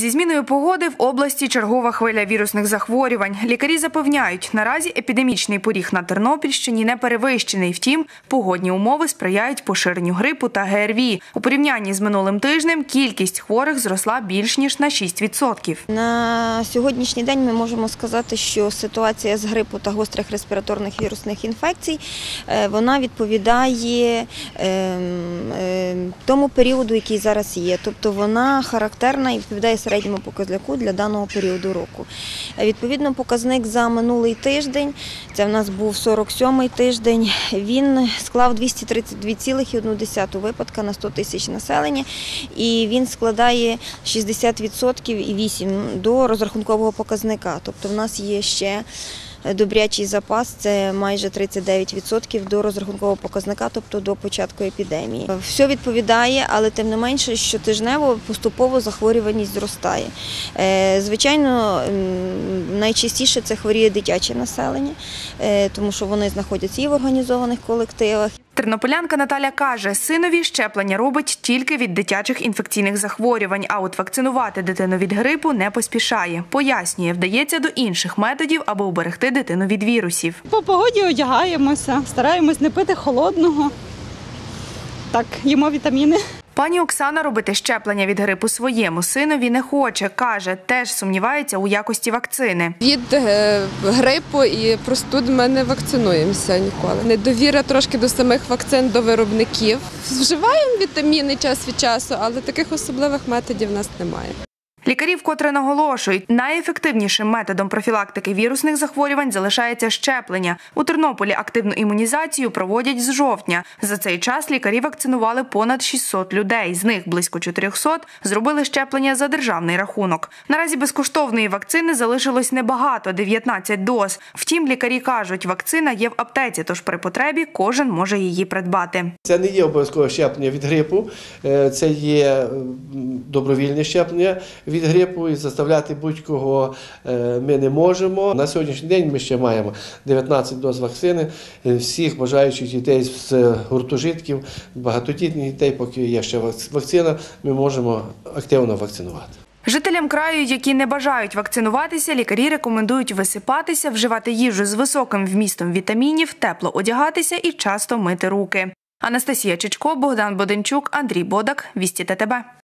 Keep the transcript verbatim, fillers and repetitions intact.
Зі зміною погоди в області чергова хвиля вірусних захворювань. Лікарі запевняють, наразі епідемічний поріг на Тернопільщині не перевищений. Втім, погодні умови сприяють поширенню грипу та ГРВІ. У порівнянні з минулим тижнем кількість хворих зросла більш ніж на шість відсотків. На сьогоднішній день ми можемо сказати, що ситуація з грипу та гострих респіраторних вірусних інфекцій, вона відповідає тому періоду, який зараз є. Тобто вона характерна і відповідає середньому показнику для даного періоду року. Відповідно, показник за минулий тиждень, це в нас був сорок сьомий тиждень, він склав двісті тридцять два цілих одна десята випадка на сто тисяч населення, і він складає шістдесят відсотків і вісім відсотків до розрахункового показника. Тобто в нас є ще добрячий запас, це майже тридцять дев'ять відсотків до розрахункового показника, тобто до початку епідемії. Все відповідає, але тим не менше, щотижнево поступово захворюваність зростає. Звичайно, найчастіше це хворіє дитяче населення, тому що вони знаходяться і в організованих колективах. Тернополянка Наталя каже, синові щеплення робить тільки від дитячих інфекційних захворювань, а от вакцинувати дитину від грипу не поспішає. Пояснює, вдається до інших методів, аби уберегти дитину від вірусів. По погоді одягаємося, стараємось не пити холодного, так, їмо вітаміни. Пані Оксана робити щеплення від грипу своєму синові не хоче. Каже, теж сумнівається у якості вакцини. Від грипу і простуд ми не вакцинуємося ніколи. Недовіра трошки до самих вакцин, до виробників. Вживаємо вітаміни час від часу, але таких особливих методів в нас немає. Лікарі вкотре наголошують, найефективнішим методом профілактики вірусних захворювань залишається щеплення. У Тернополі активну імунізацію проводять з жовтня. За цей час лікарі вакцинували понад шістсот людей. З них близько чотирьохсот зробили щеплення за державний рахунок. Наразі безкоштовної вакцини залишилось небагато – дев'ятнадцять доз. Втім, лікарі кажуть, вакцина є в аптеці, тож при потребі кожен може її придбати. Це не є обов'язкове щеплення від грипу, це є добровільне щеплення від грипу, і заставляти будь-кого ми не можемо. На сьогоднішній день ми ще маємо дев'ятнадцять доз вакцини. Всіх бажаючих дітей з гуртожитків, багатодітних дітей, поки є ще вакцина, ми можемо активно вакцинувати. Жителям краю, які не бажають вакцинуватися, лікарі рекомендують висипатися, вживати їжу з високим вмістом вітамінів, тепло одягатися і часто мити руки. Анастасія Чичко, Богдан Боденчук, Андрій Бодак, Вісті ТТБ.